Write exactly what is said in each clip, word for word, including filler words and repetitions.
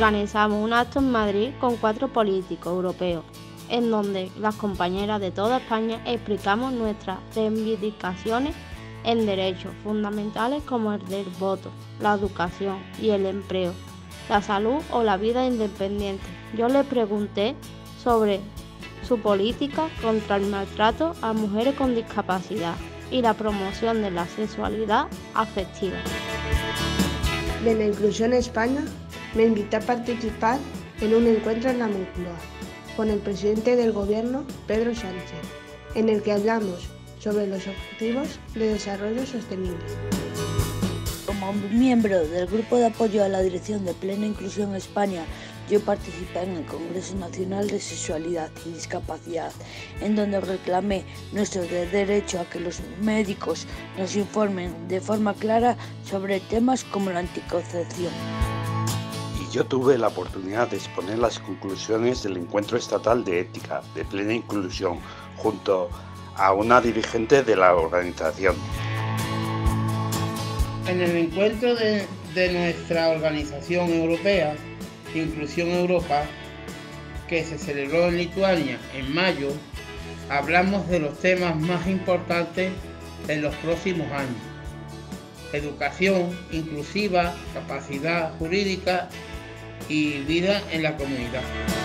organizamos un acto en Madrid con cuatro políticos europeos, en donde las compañeras de toda España explicamos nuestras reivindicaciones en derechos fundamentales como el del voto, la educación y el empleo, la salud o la vida independiente. Yo le pregunté sobre su política contra el maltrato a mujeres con discapacidad y la promoción de la sexualidad afectiva. Plena Inclusión España me invitó a participar en un encuentro en la Moncloa con el presidente del Gobierno, Pedro Sánchez, en el que hablamos sobre los Objetivos de Desarrollo Sostenible. Como miembro del Grupo de Apoyo a la Dirección de Plena Inclusión España, yo participé en el Congreso Nacional de Sexualidad y Discapacidad, en donde reclamé nuestro derecho a que los médicos nos informen de forma clara sobre temas como la anticoncepción. Y yo tuve la oportunidad de exponer las conclusiones del Encuentro Estatal de Ética de Plena Inclusión junto a una dirigente de la organización. En el encuentro de, de nuestra organización europea, Inclusión Europa, que se celebró en Lituania en mayo, hablamos de los temas más importantes en los próximos años: educación inclusiva, capacidad jurídica y vida en la comunidad.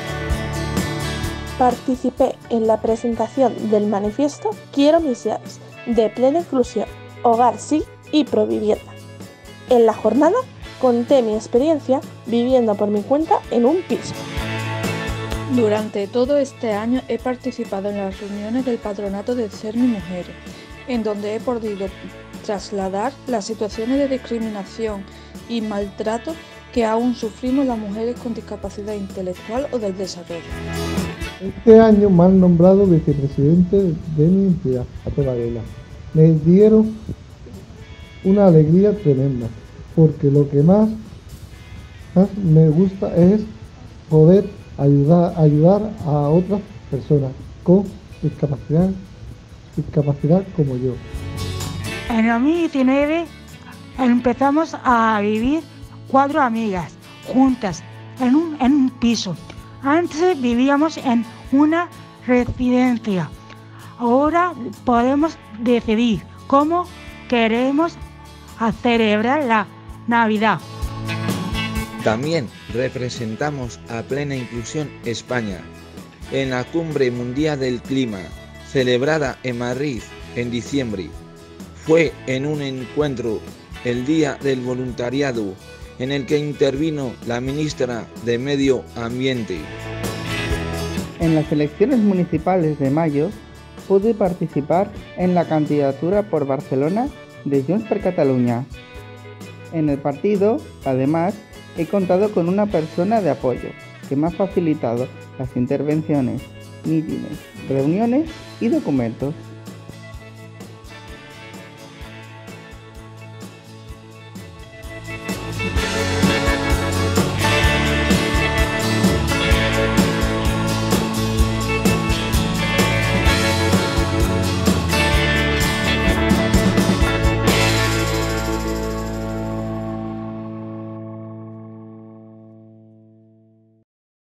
Participé en la presentación del manifiesto Quiero Misiones de Plena Inclusión, Hogar Sí y Provivienda. En la jornada conté mi experiencia viviendo por mi cuenta en un piso. Durante todo este año he participado en las reuniones del Patronato de Ser Mi Mujer, en donde he podido trasladar las situaciones de discriminación y maltrato que aún sufrimos las mujeres con discapacidad intelectual o del desarrollo. Este año me han nombrado vicepresidente de mi entidad, a toda vela. Me dieron una alegría tremenda, porque lo que más, más me gusta es poder ayudar, ayudar a otras personas con discapacidad, discapacidad como yo. En dos mil diecinueve empezamos a vivir cuatro amigas juntas en un, en un piso. Antes vivíamos en una residencia. Ahora podemos decidir cómo queremos celebrar la Navidad. También representamos a Plena Inclusión España en la Cumbre Mundial del Clima, celebrada en Madrid en diciembre. Fue en un encuentro el Día del Voluntariado, en el que intervino la ministra de Medio Ambiente. En las elecciones municipales de mayo pude participar en la candidatura por Barcelona de Junts per Catalunya. En el partido, además, he contado con una persona de apoyo que me ha facilitado las intervenciones, mítines, reuniones y documentos.